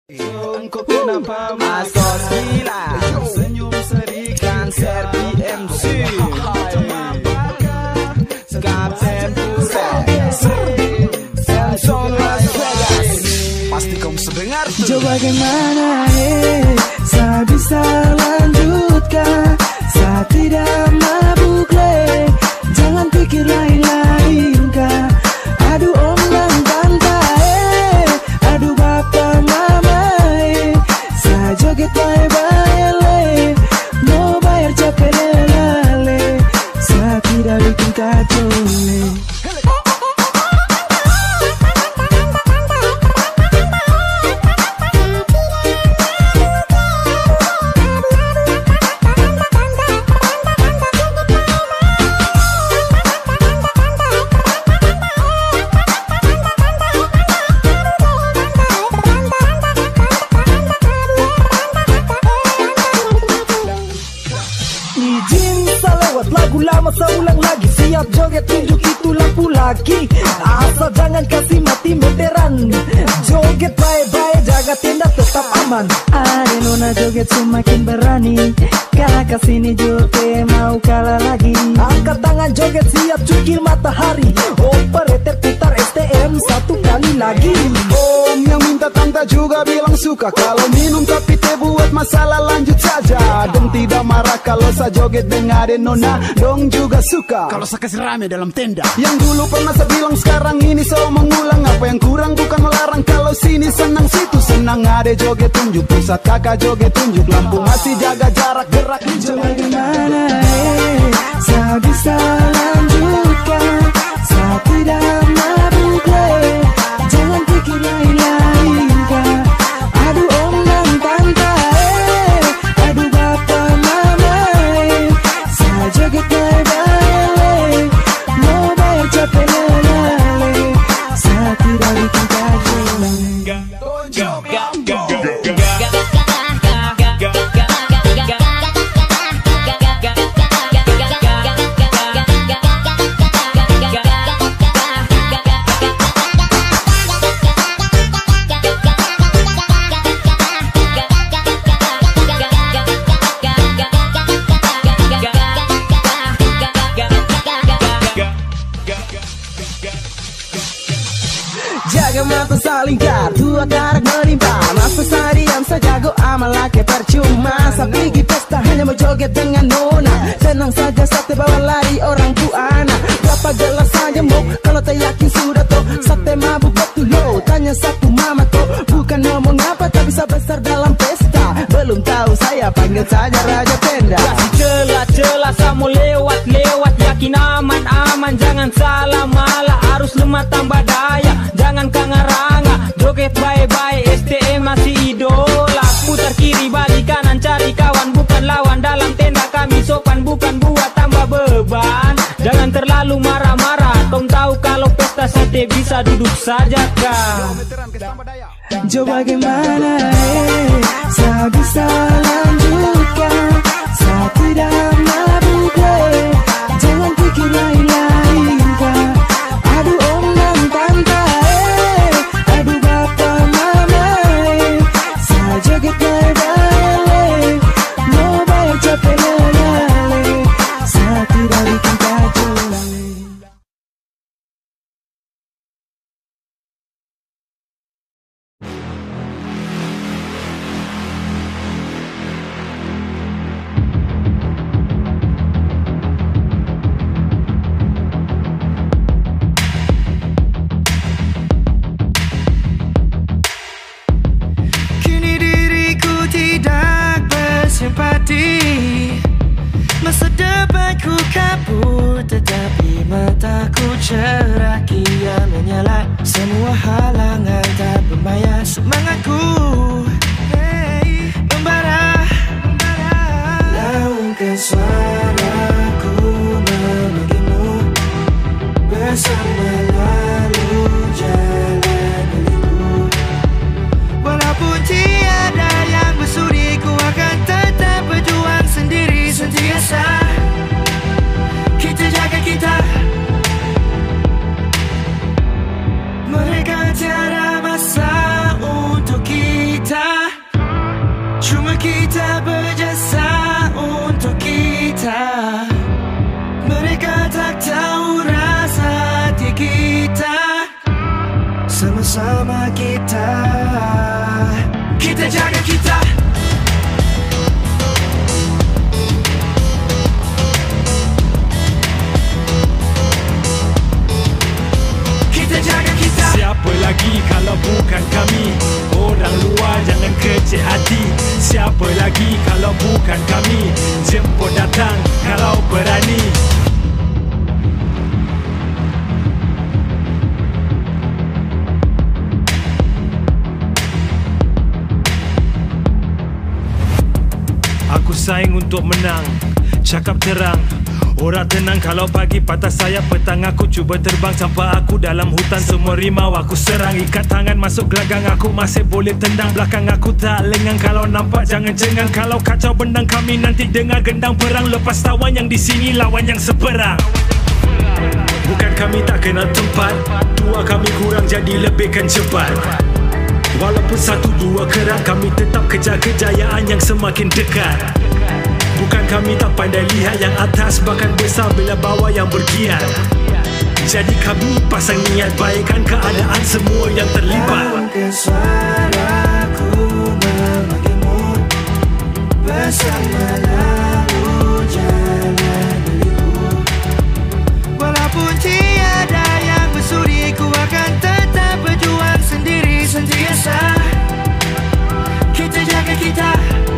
Engkau kenapa masuk gila? Senyum serikan serpi MC. Kapten Samson Las Vegas. Pasti kamu sedengar tuh. Coba bagaimana saya bisa lanjutkan? Saya tidak mabuk jangan pikir lain-lain kah? Aduh om dan tante aduh bapak mama saya joget bye-bye mau bayar capek lele saya tidak bikin kacau lagu lama saya ulang lagi. Siap joget tunjuk itu lampu lagi. Asal jangan kasih mati meteran. Joget baik-baik jaga tenda tetap aman. Ada nona joget semakin berani. Kakak sini joget mau kalah lagi. Angkat tangan joget siap cukil matahari. Operator putar STM satu kali lagi. Om yang minta tante juga bilang suka. Kalau minum tapi teh buat masalah lanjut saja. Dan tidak marah kalau saya joget dengan nona. Dong juga suka kalau saya kasih rame dalam tenda. Yang dulu pernah saya bilang sekarang ini saya mengulang. Apa yang kurang bukan melarang. Kalau sini senang situ senang. Ada joget tunjuk pusat kakak joget tunjuk. Lampu masih jaga jarak gerak. Coba gimana saya bisa lanjutkan? Saya tidak mabuk jangan pikir lain-lain kah? Aduh om dan tante aduh bapak mama saya joget bye-bye mau bayar capek lele saya tidak bikin kacau. Jaga mata saling dua karak menimpa. Masa saya diam saya jago amal laki percuma. Saya pergi pesta hanya mau joget dengan nona. Senang saja sate bawa lari orang buana. Berapa gelas saja mau kalau tak yakin sudah toh. Sate mabuk betul lo. Tanya satu mama toh. Bukan ngomong apa tapi saya besar dalam pesta. Belum tahu saya panggil saja raja tenda. Kasih celah-celah saya mau lewat-lewat. Yakin aman-aman jangan salah malah. Harus lemah tambah daya. Jangan kangaranga, joget bye-bye, STM masih idola. Putar kiri balik kanan cari kawan bukan lawan. Dalam tenda kami sopan bukan buat tambah beban. Jangan terlalu marah-marah. Kau tahu kalau pesta sate bisa duduk saja kah? Coba bagaimana saya bisa lanjutkan? Saya tidak mabuk jangan pikir lain-lain kah? Aduh om dan tante aduh bapak mama saya joget bye-bye mau bayar capek lele saya tidak bikin kacau. Masa depanku kabur tetapi mataku cerah kian menyala. Semua halangan tak berbahaya semangatku membara. Laungkan suaraku memanggilmu bersama lalu jalan milikku. Walaupun tiada yang bersudi ku akan tetap berjuang sendiri sentiasa. Kita jaga kita. Mereka tiada masa untuk kita. kita berjasa untuk kita. Mereka tak tahu rasa hati kita. Sama-sama kita jaga kita. Kita jaga kita. Siapa lagi kalau bukan kami? Orang luar jangan kecil hati. Siapa lagi kalau bukan kami? Jemput datang kalau berani. Aku saing untuk menang, cakap terang. Orang tenang kalau pagi patah sayap, petang aku cuba terbang. Campak aku dalam hutan, semua rimau aku serang. Ikat tangan masuk gelanggang, aku masih boleh tendang. Belakang aku tak lengang, kalau nampak jangan cengang. Kalau kacau bendang kami nanti dengar gendang perang. Lepas tawan yang di sini lawan yang seberang. Bukan kami tak kenal tempat, dua kami kurang jadi lebihkan cepat. Walaupun satu dua kerat, kami tetap kejar kejayaan yang semakin dekat. Bukan kami tak pandai lihat yang atas, bahkan besar bila bawah yang bergiat. Jadi kami pasang niat baikkan keadaan semua yang terlibat. Mungkin suaraku memanggilmu bersama lalu jalan milikku. Walaupun tiada yang bersudi, ku akan tetap berjuang sendiri sentiasa. Kita jaga kita.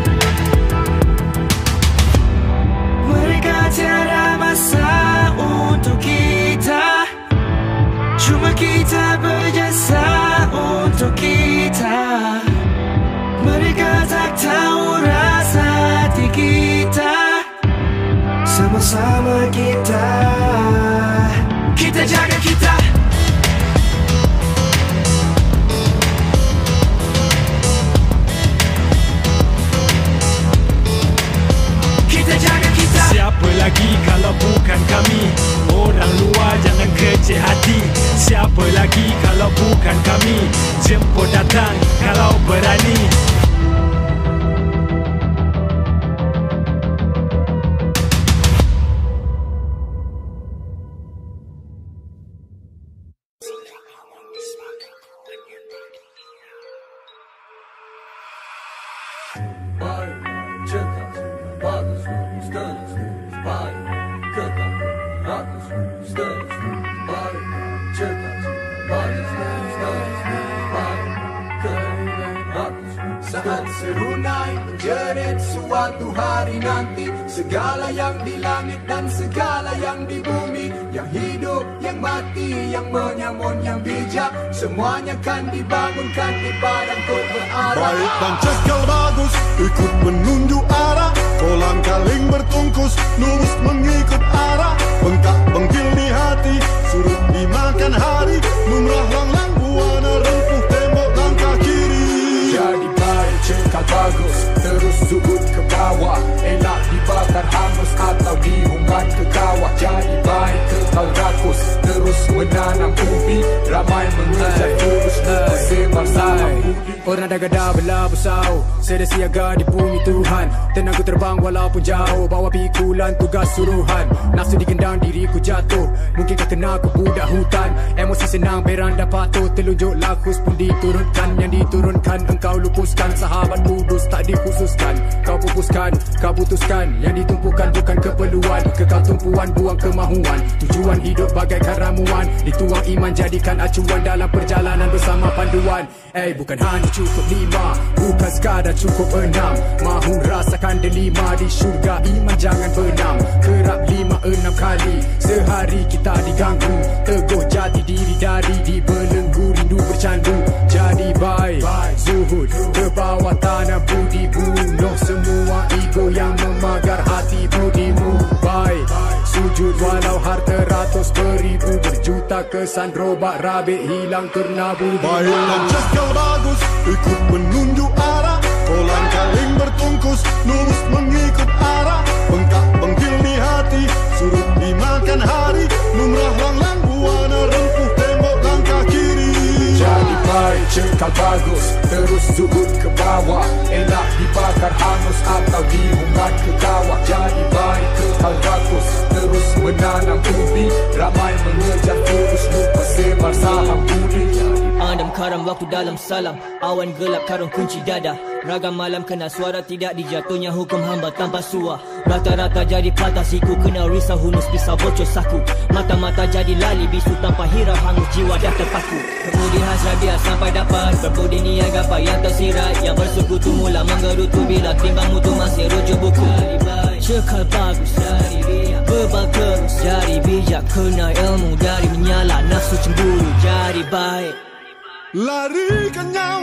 Mereka tiada masa untuk kita. Cuma kita berjasa untuk kita. Mereka tak tahu rasa hati kita. Sama-sama kita jaga kita. Kita jaga kita. Siapa lagi kalau bukan kami? Orang luar jangan kecil hati. Siapa lagi kalau bukan kami? Jemput datang kalau berani. Saat serunai menjerit suatu hari nanti, segala yang di langit dan segala yang di bumi, yang hidup, yang mati, yang menyamun, yang bijak, semuanya kan dibangunkan di padang kod berarah. Baik dan cekal bagus, ikut menunjuk arah. Kolang kaling bertungkus, lurus mengikut arah. Bengkak bengkil di hati, surut dimakan hari. Lumrah langlang buana rempuh tembok langkah kiri. Jadi baik cekal bagus, terus sudut ke bawah. Elak dibakar hangus atau dihumban ke kawah. Jadi baik kekal rakus, terus menanam ubi. Ramai mengejar kurus, sebar salam ubi. Orang dah gadah belah besau, sedia siaga di bumi Tuhan. Tenang ku terbang walaupun jauh, bawa pikulan tugas suruhan. Nafsu digendang diriku jatuh, mungkin kau kena aku budak hutan. Emosi senang beranda patuh, telunjuk lakus pun diturunkan. Yang diturunkan engkau lupuskan, sahabat kudus tak dikhususkan. Kau pupuskan, kau putuskan, yang ditumpukan bukan keperluan. Kekal tumpuan buang kemahuan, tujuan hidup bagaikan ramuan. Dituang iman jadikan acuan dalam perjalanan bersama panduan. Bukan hanya cukup 5, bukan sekadar cukup 6. Mahu rasakan delima di syurga, iman jangan benam. Kerap 5-6 kali sehari kita diganggu. Teguh jati diri dari dibelenggu, rindu bercandu. Jadi baik, zuhud ke bawah tanah budi. Bunuh semua ego yang memagar hati budimu. Baik, sujud walau harta ratus beribu. Berjuta kesan robak rabik hilang kerana budi. Baik dan cekal bagus, ikut menunjuk arah. Kolang kaling bertungkus, lurus mengikut arah. Bengkak bengkil di hati, surut dimakan hari. Lumrah langlang buana rempuh tembok langkah kiri. Jadi baik cekal bagus, terus sudut ke bawah. Elak dibakar dibakar hangus atau dihungat ke kawah. Jadi baik kekal rakus, terus menanam ubi. Ramai mengejar kurus, lupa sebar saham budi. Adam karam waktu dalam salam, awan gelap karung kunci dada. Ragam malam kena suara, tidak dijatuhnya hukum hamba tanpa suah. Rata-rata jadi patah siku, kena risau hunus pisau bocor saku. Mata-mata jadi lali bisu tanpa hirau, hangus jiwa dah terpaku. Kemudi hasrat biar sampai dapat berbudi niaga apa yang tersirat. Yang bersekutu mula menggerutu bila timbang mutu masih rujuk buku. Cekal bagus dari dia, bebal terus jadi bijak. Kena ilmu dari menyala nafsu cemburu, jadi baik. Lari ke nyawa